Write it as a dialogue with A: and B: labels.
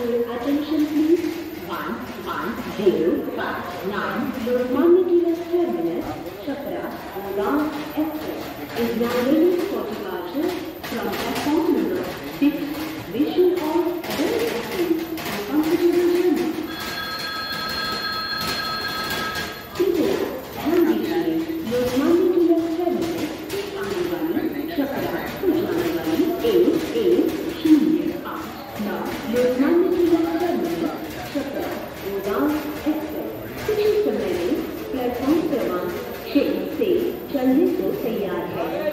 A: Your attention please. 1105 Lokmanya Tilak Terminus, Chhapra, Gurgaon Express is now ready for departure from platform number 6. Wish you all a very happy and comfortable journey. कृपया ध्यान दीजिए, Lokmanya Tilak terminus आने वाली छपरा को जाने वाली 1108 Lokmanya Tilak terminus Chhapra Gurgaon express कुछ ही समय में प्लेटफॉर्म क्रमांक 6 से चलने को तैयार है।